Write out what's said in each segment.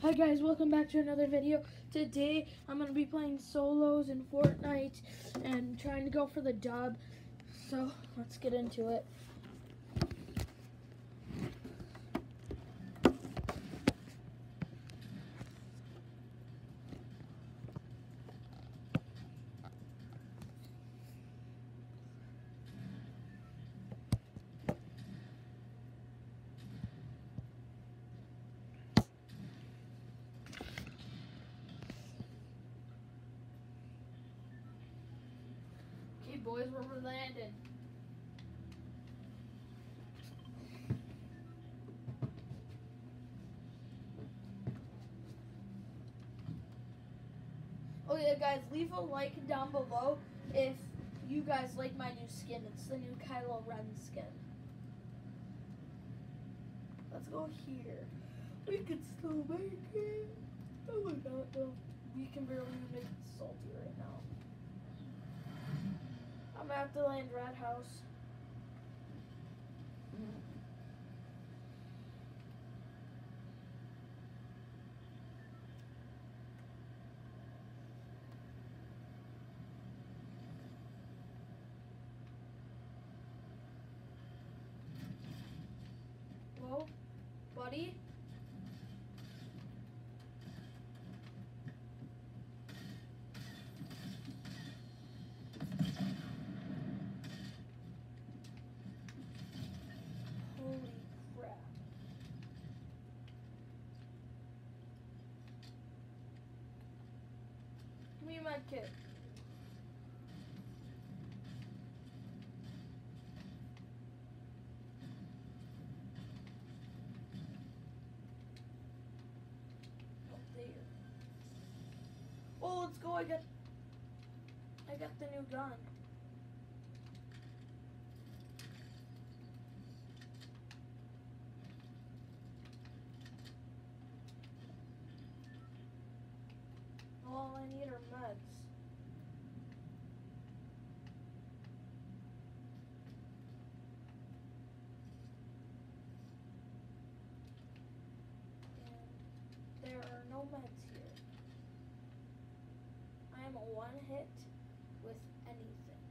Hi guys, welcome back to another video. Today I'm going to be playing solos in Fortnite and trying to go for the dub. So let's get into it. Okay boys, where we're landing. Oh yeah guys, leave a like down below if you guys like my new skin. It's the new Kylo Ren skin. Let's go here. We could still make it. Oh my god, no. We can barely even make it salty right now. I'm at the land rat house. Whoa, buddy. Holy crap. Give me my kit. Up there. Oh, let's go. I got the new gun. All I need are meds. And there are no meds here. I am a one hit with anything.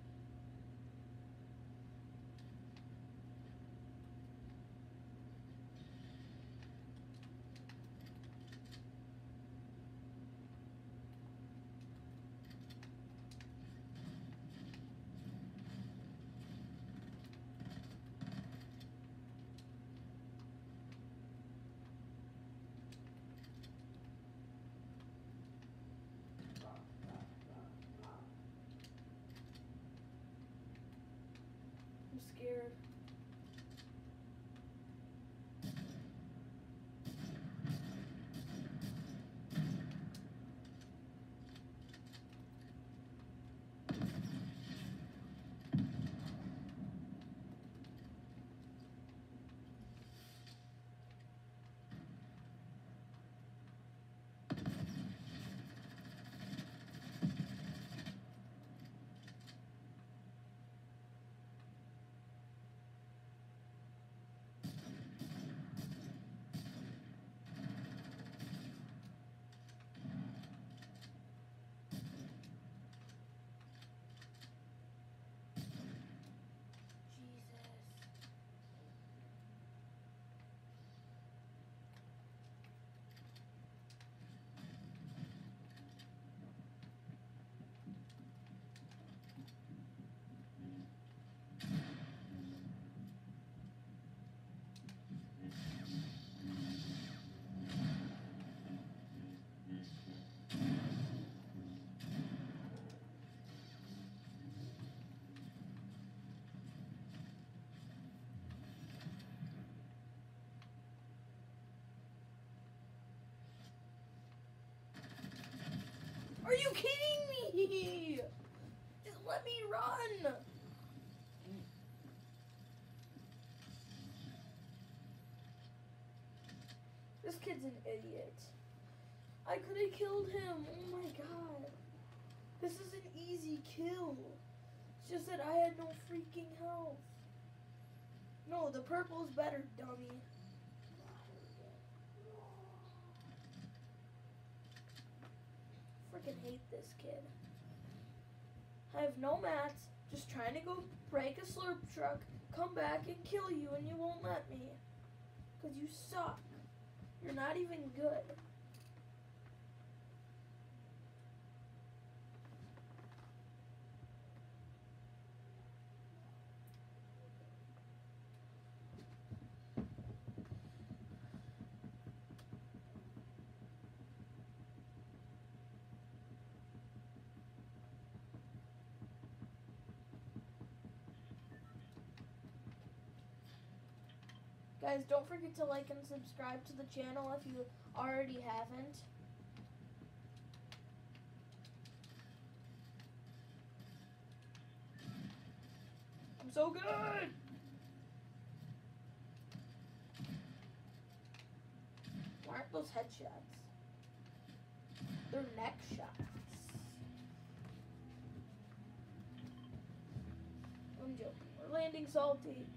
I'm scared. Are you kidding me? Just let me run. This kid's an idiot. I could have killed him. Oh my god. This is an easy kill. It's just that I had no freaking health. No, the purple's better, dummy. freaking hate this kid. I have no mats, just trying to go break a slurp truck, come back and kill you, and you won't let me. Because you suck. You're not even good. Guys, don't forget to like and subscribe to the channel if you already haven't. I'm so good! Why aren't those headshots? They're neck shots. I'm joking. We're landing salty.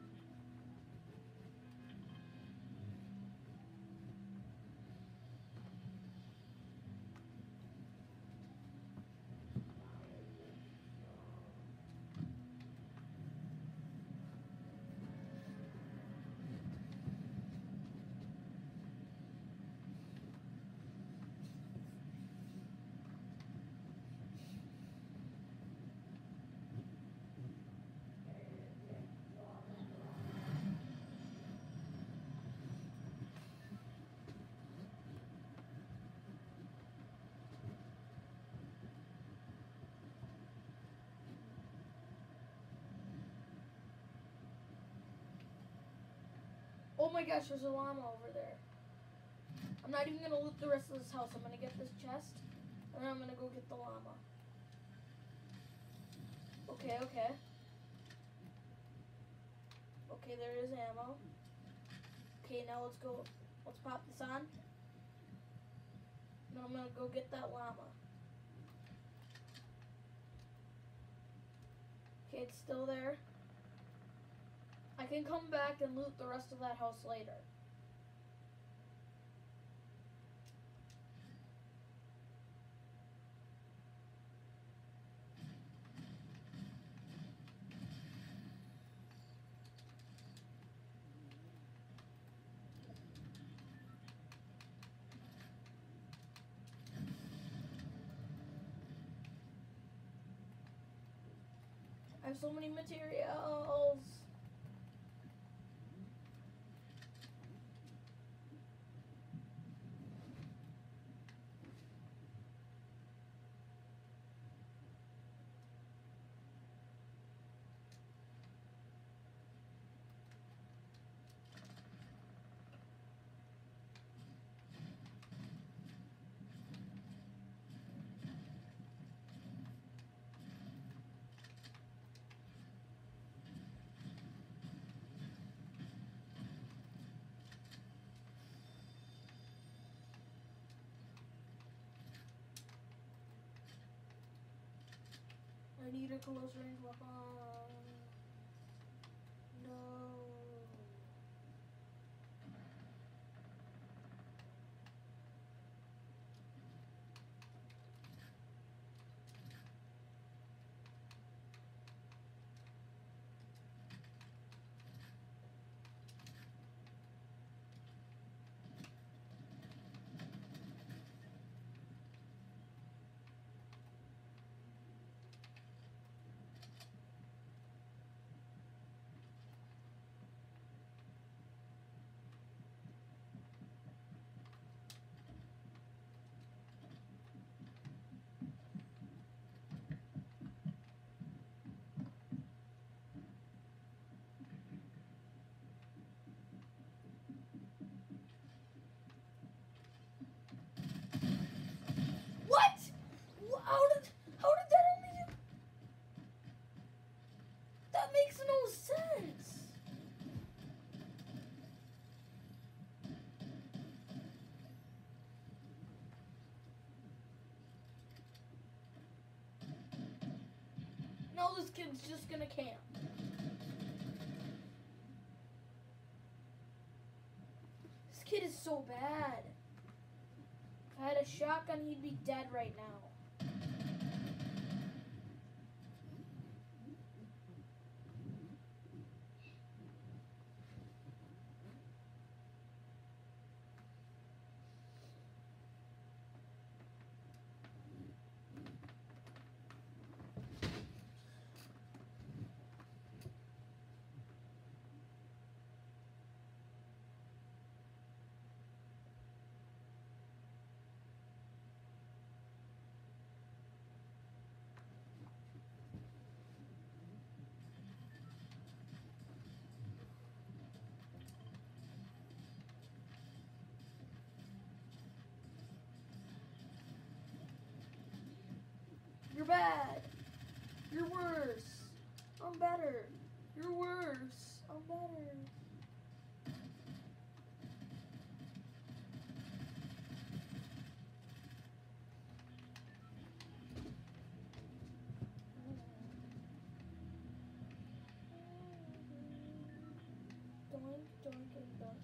Oh my gosh, there's a llama over there. I'm not even gonna loot the rest of this house. I'm gonna get this chest, and then I'm gonna go get the llama. Okay, okay. Okay, there is ammo. Okay, now let's go. Let's pop this on. Then I'm gonna go get that llama. Okay, it's still there. I can come back and loot the rest of that house later. I have so many materials. I need a close range weapon. No. What? How did that only do? That makes no sense. Now this kid's just gonna camp. This kid is so bad. I had a shotgun, he'd be dead right now. You're bad. You're worse. I'm better. You're worse. I'm better. Doink, doink, and doink.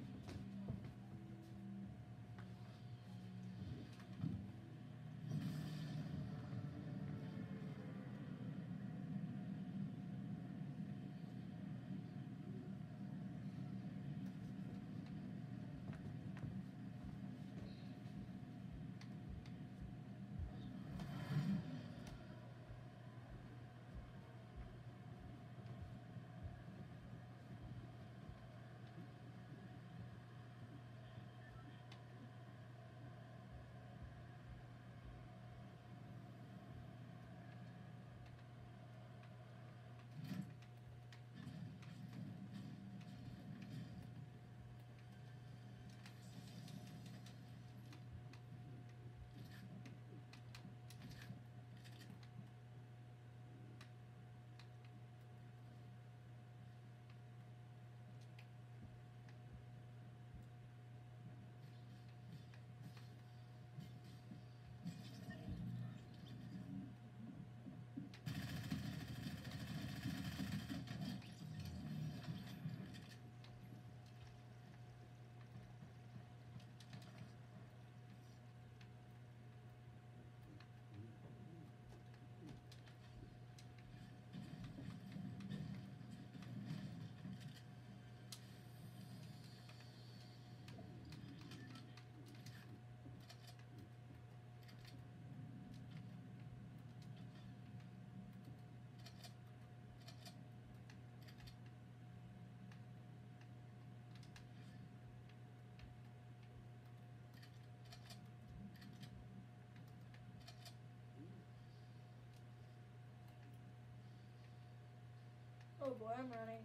Oh boy, I'm running.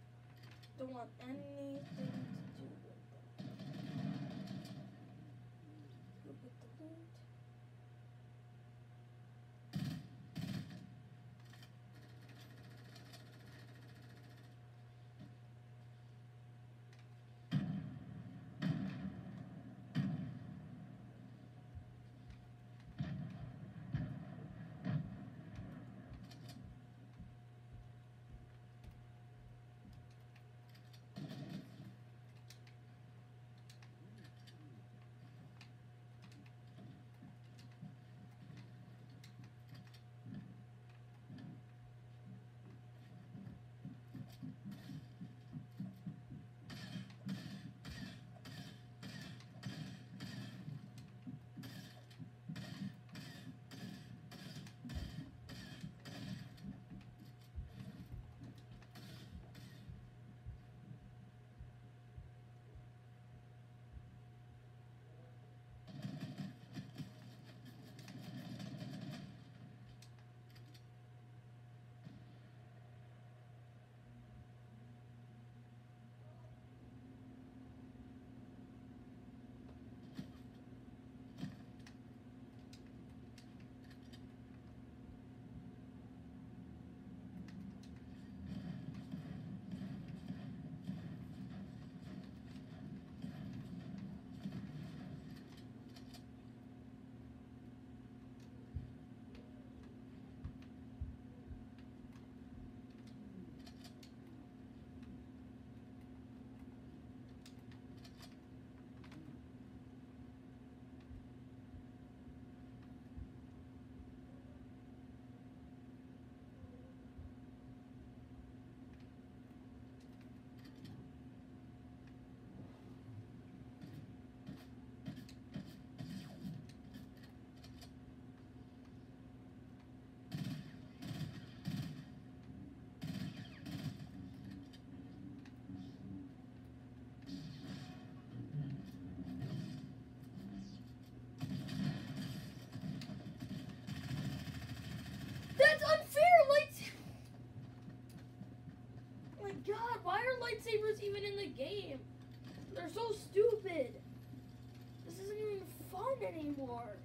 Don't want anything to do with them. Look at the loot. lightsabers even in the game? They're so stupid. This isn't even fun anymore.